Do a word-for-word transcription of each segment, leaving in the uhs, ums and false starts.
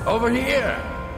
Over here!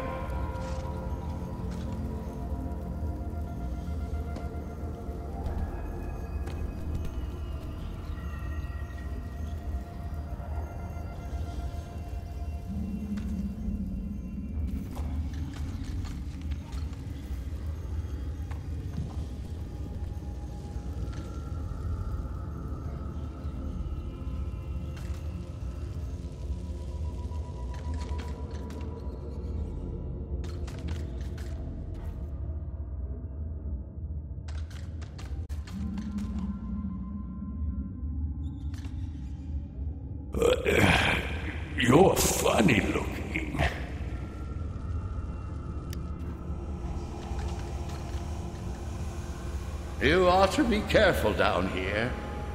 Uh, you're funny looking. You ought to be careful down here.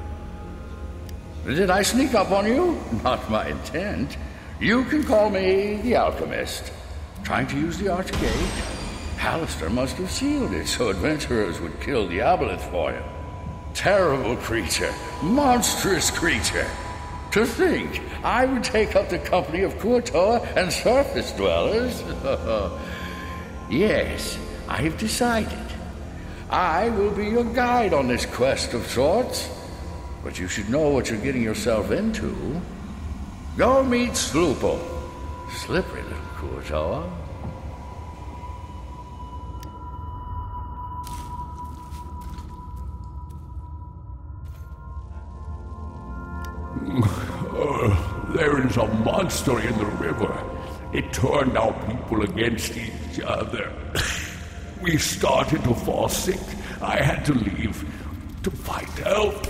Did I sneak up on you? Not my intent. You can call me the Alchemist. Trying to use the Archgate? Hallister must have sealed it so adventurers would kill Diaboleth for him. Terrible creature. Monstrous creature. To think, I would take up the company of Kurtor and surface dwellers? Yes, I have decided. I will be your guide on this quest of sorts. But you should know what you're getting yourself into. Go meet Sloople. Slippery little Kurtor. Uh, there is a monster in the river. It turned our people against each other. We started to fall sick. I had to leave to find help.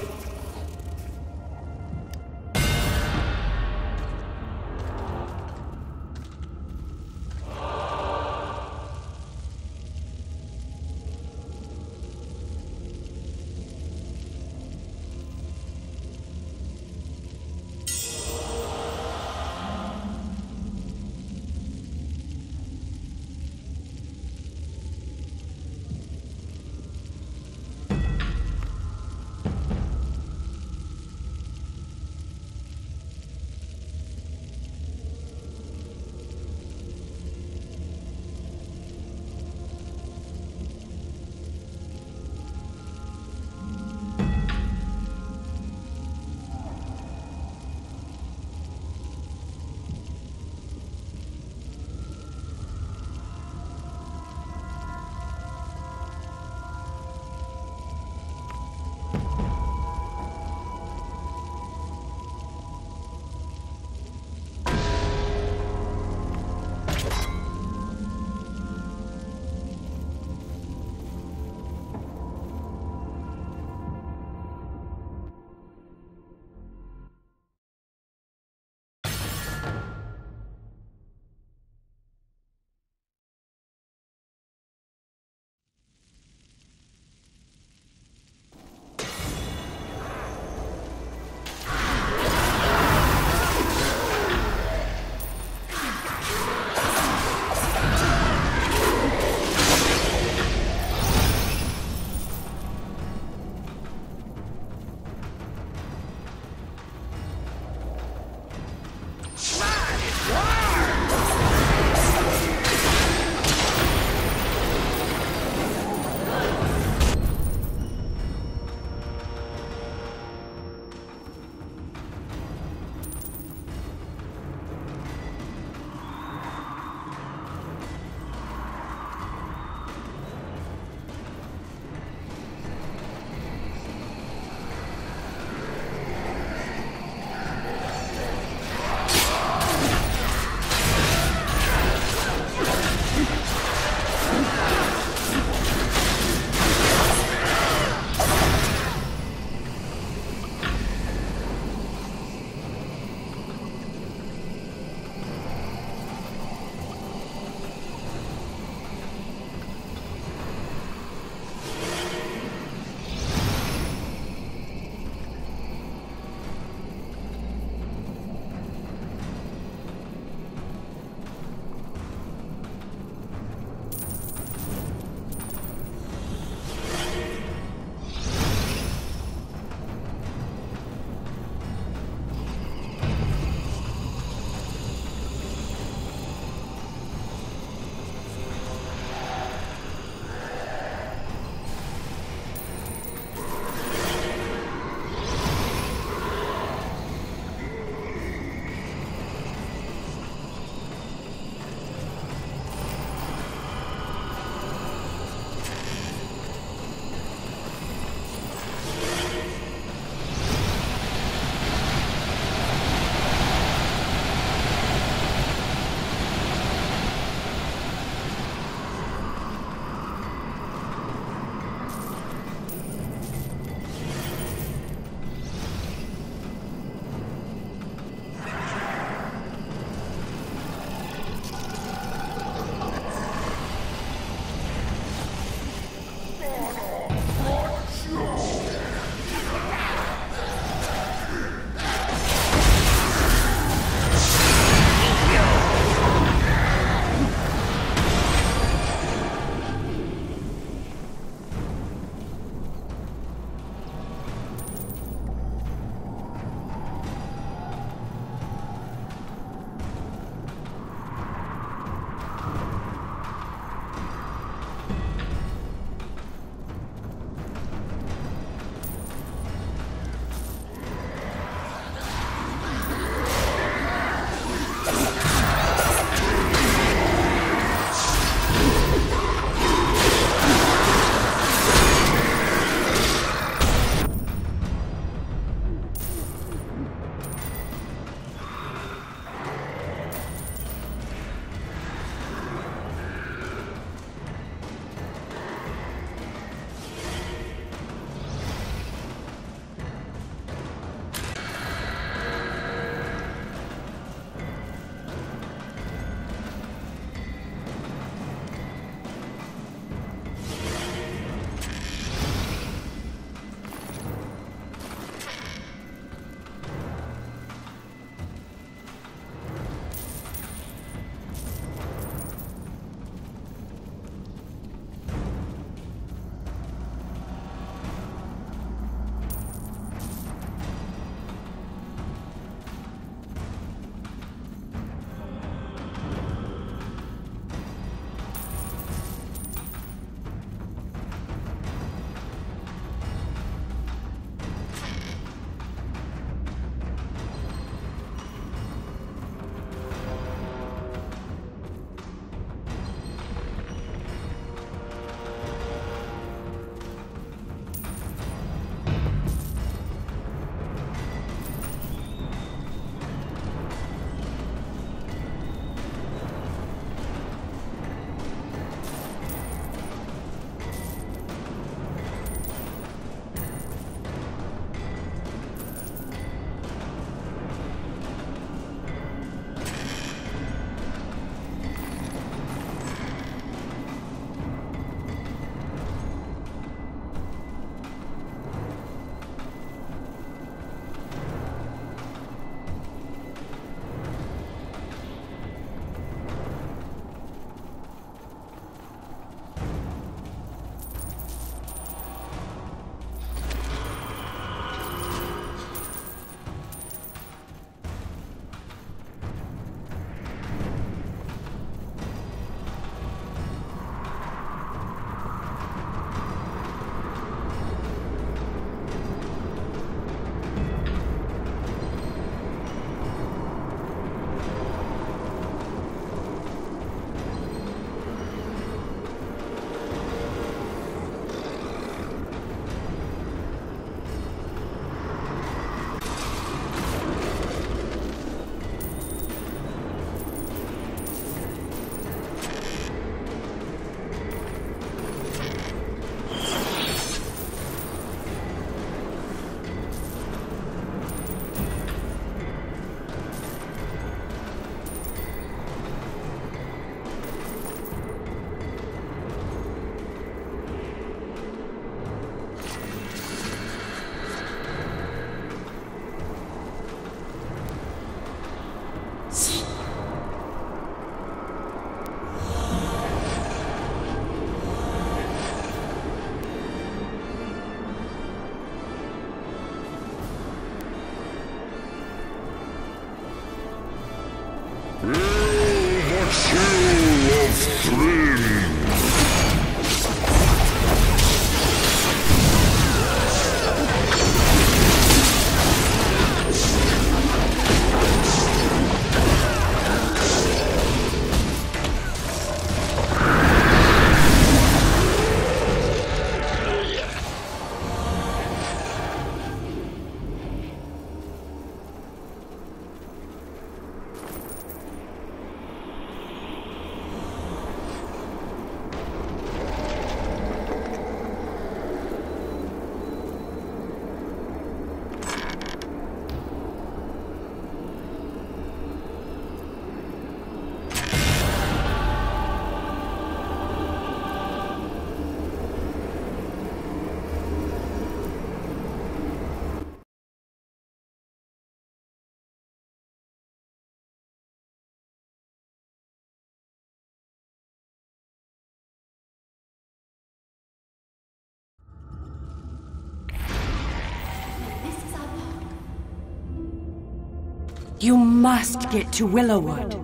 You must get to Willowwood.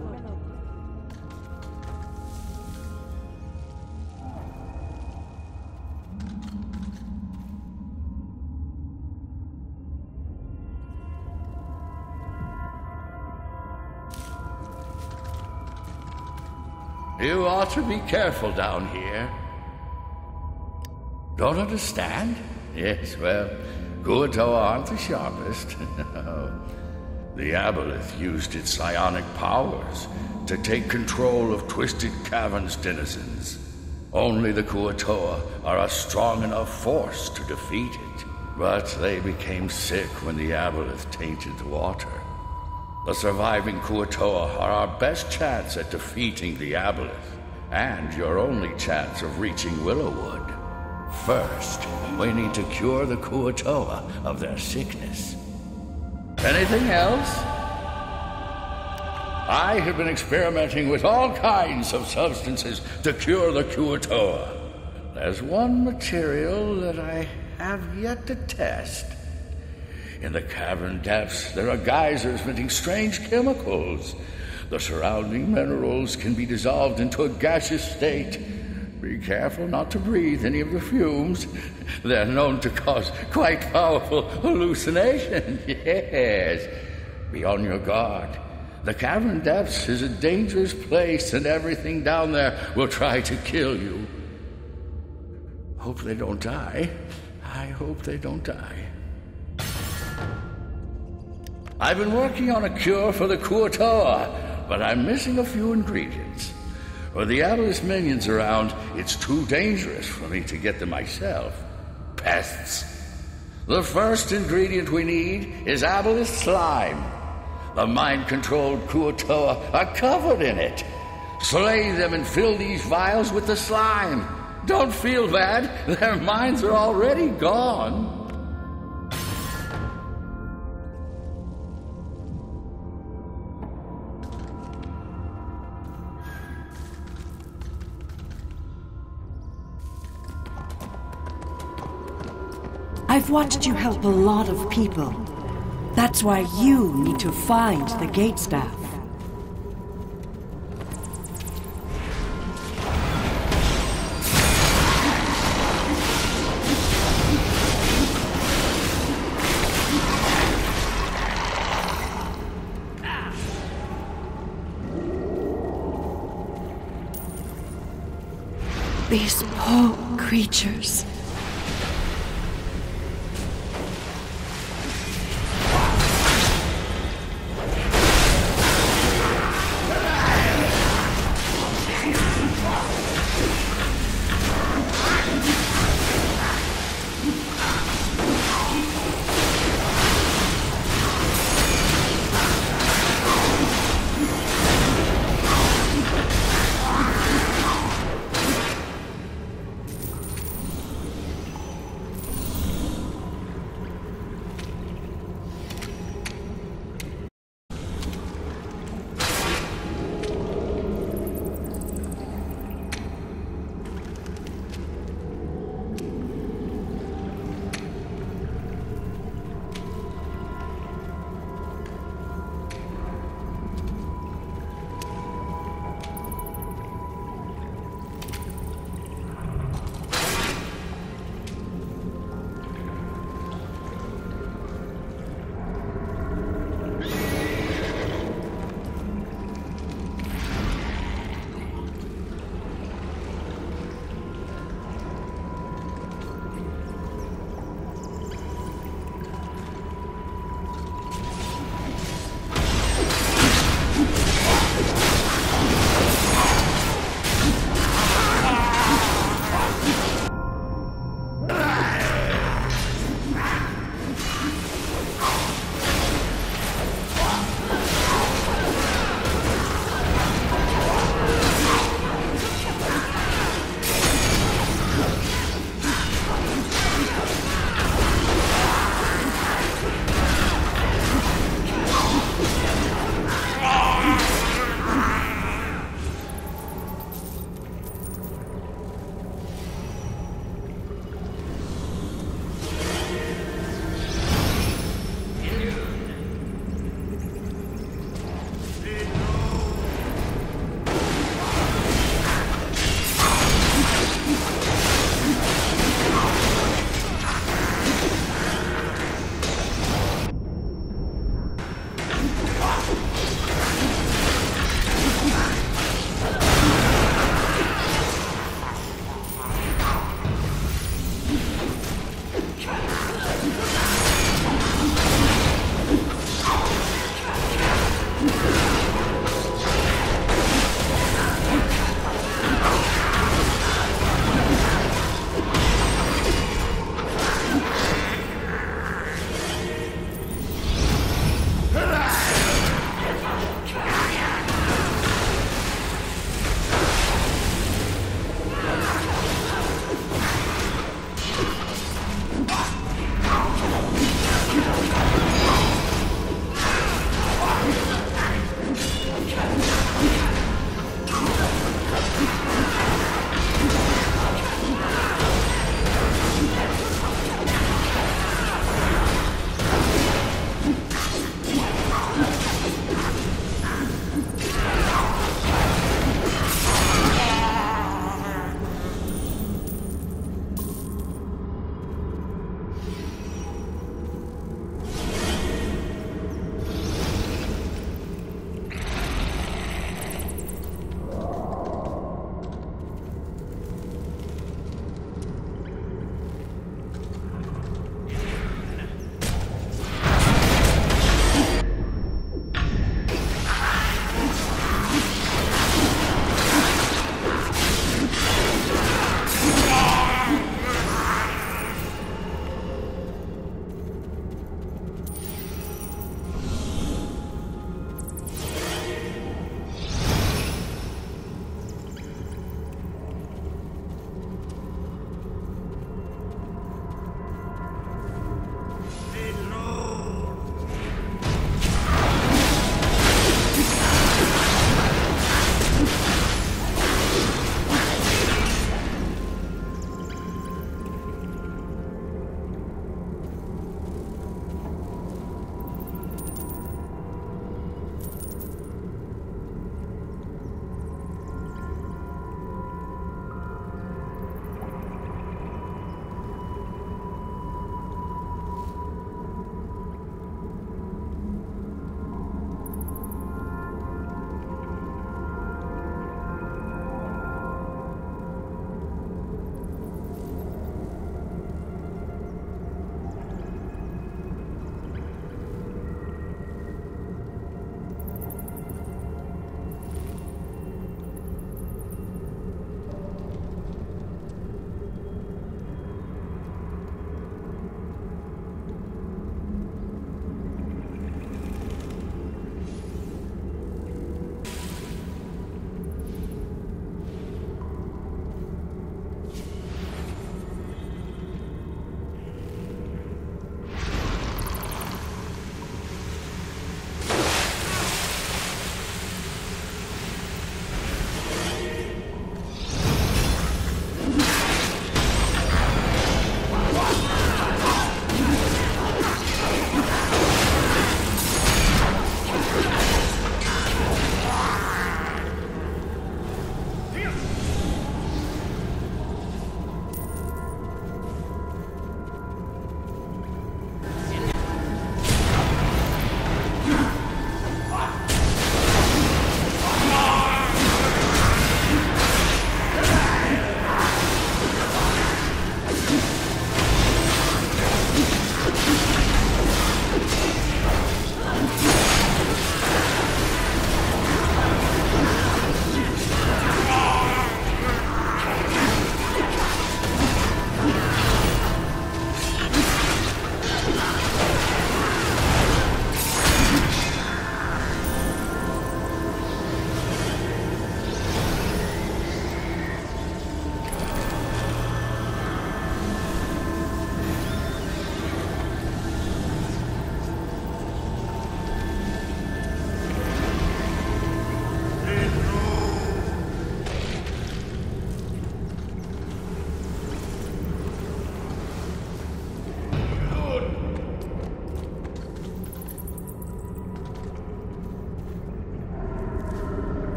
You ought to be careful down here. Don't understand? Yes, well, Kuo-toa aren't the sharpest. The Aboleth used its psionic powers to take control of Twisted Cavern's denizens. Only the Kuo-toa are a strong enough force to defeat it. But they became sick when the Aboleth tainted the water. The surviving Kuo-toa are our best chance at defeating the Aboleth, and your only chance of reaching Willowwood. First, we need to cure the Kuo-toa of their sickness. Anything else? I have been experimenting with all kinds of substances to cure the Kuo-toa. There's one material that I have yet to test. In the cavern depths, there are geysers emitting strange chemicals. The surrounding minerals can be dissolved into a gaseous state. Be careful not to breathe any of the fumes. They're known to cause quite powerful hallucinations. Yes. Be on your guard. The cavern depths is a dangerous place, and everything down there will try to kill you. Hope they don't die. I hope they don't die. I've been working on a cure for the Kuo-toa, but I'm missing a few ingredients. With the Aboleth minions around, it's too dangerous for me to get them myself. Pests. The first ingredient we need is Aboleth slime. The mind-controlled Kuo-toa are covered in it. Slay them and fill these vials with the slime. Don't feel bad. Their minds are already gone. I've watched you help a lot of people. That's why you need to find the gate staff. These poor creatures.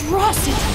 atrocity!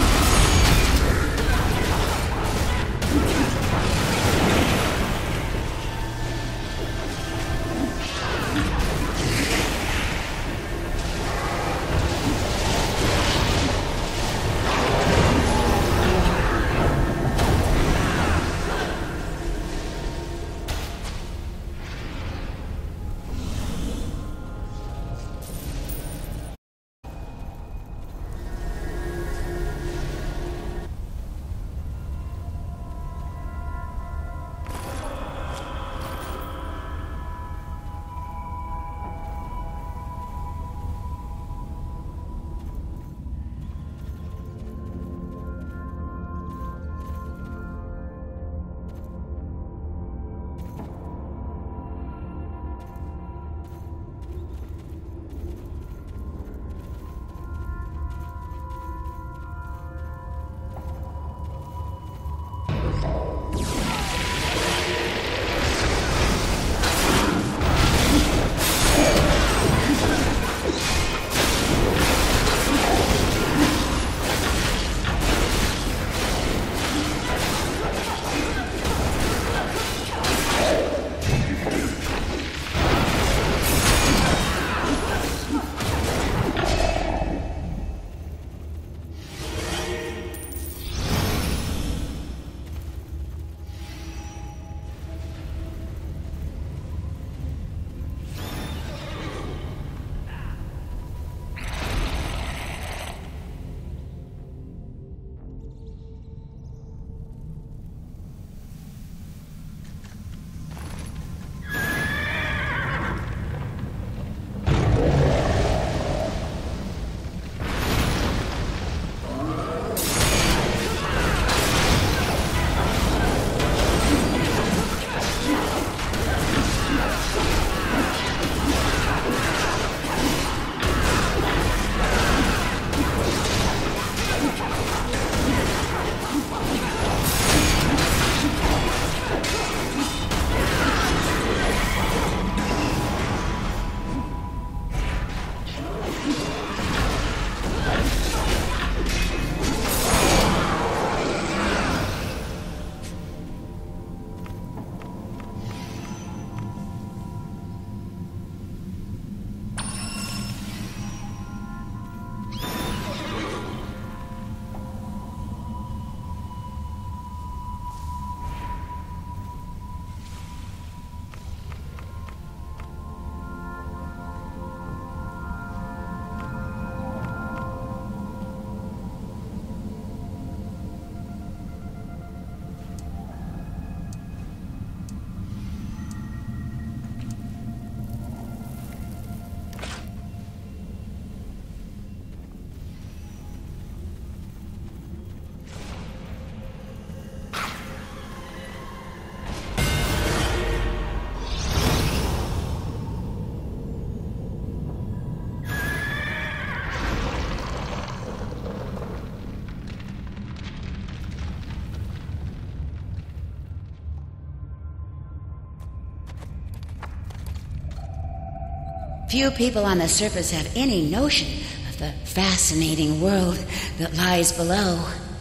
Few people on the surface have any notion of the fascinating world that lies below.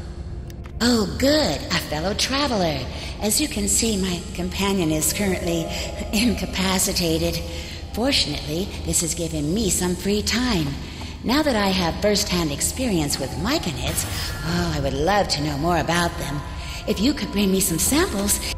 Oh, good, a fellow traveler. As you can see, my companion is currently incapacitated. Fortunately, this has given me some free time. Now that I have first-hand experience with myconids, oh, I would love to know more about them. If you could bring me some samples,